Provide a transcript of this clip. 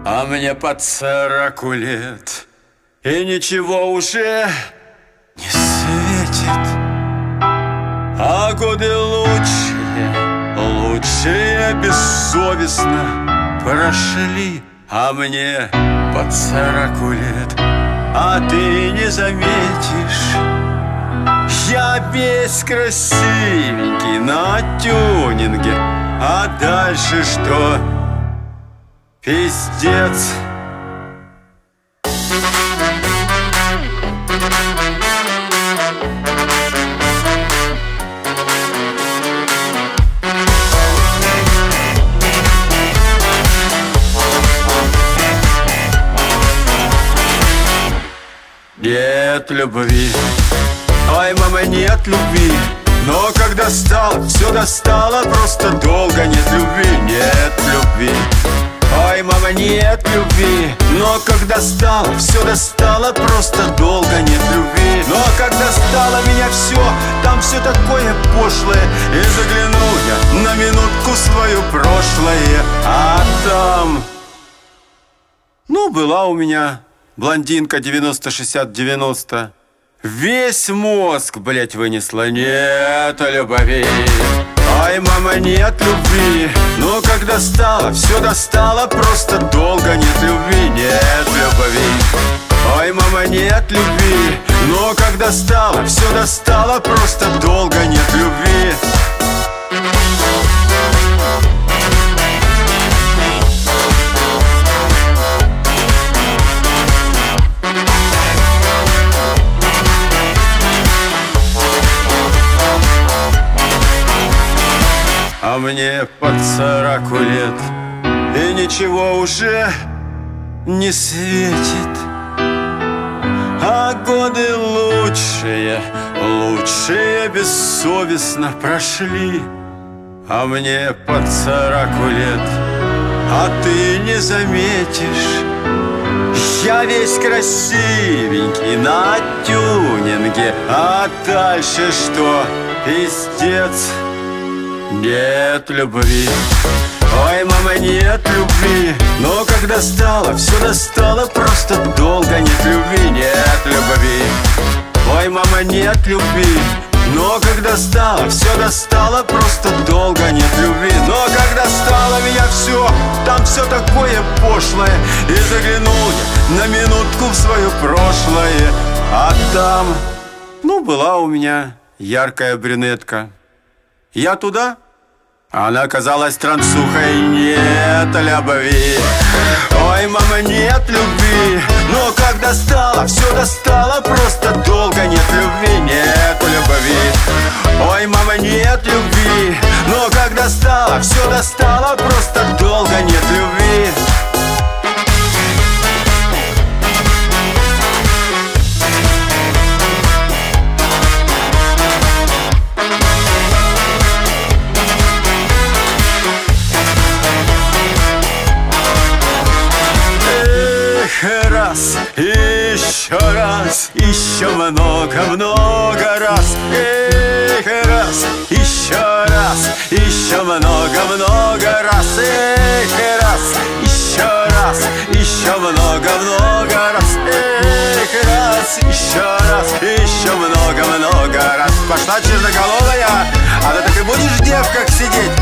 А мне под 40 лет, и ничего уже не светит. А годы лучшие бессовестно прошли. А мне под 40 лет, а ты не заметишь, я весь красивенький на тюнинге. А дальше что? Пиздец. Нет любви, ой, мама, нет любви. Но когда стало, все достало, просто долго нет любви, нет любви. Ой, мама, нет любви. Но когда стало, все достало, просто долго нет любви. Но когда стало меня все, там все такое пошлое. И заглянул я на минутку в свое прошлое, а там... Ну, была у меня блондинка 90-60-90. Весь мозг, блять, вынесла. Нет любви. Ай, мама, нет любви. Но когда стало, все достало, просто долго нет любви, нет любви. Ой, мама, нет любви. Но когда стало, все достало, просто долго нет любви. А мне под 40 лет, и ничего уже не светит. А годы лучшие бессовестно прошли. А мне под 40 лет, а ты не заметишь, я весь красивенький на тюнинге. А дальше что? Пиздец. Нет любви. Ой, мама, нет любви. Но когда стало, все достало, просто долго нет любви, нет любви. Ой, мама, нет любви. Но когда стало, все достало, просто долго нет любви. Но когда стало меня все, там все такое пошлое. И заглянул я на минутку в свое прошлое, а там, ну, была у меня яркая брюнетка. Я туда, она оказалась трансухой. Нет любви. Ой, мама, нет любви. Но когда стало, все достало, просто долго нет любви, нет любви. Ой, мама, нет любви. Но когда стало, все достало, просто долго нет любви. Раз, еще много раз. Эх, раз, еще много раз. Эх, раз, еще много раз. Эх, еще много раз. Пошла черноголовая, а ты так и будешь в девках сидеть.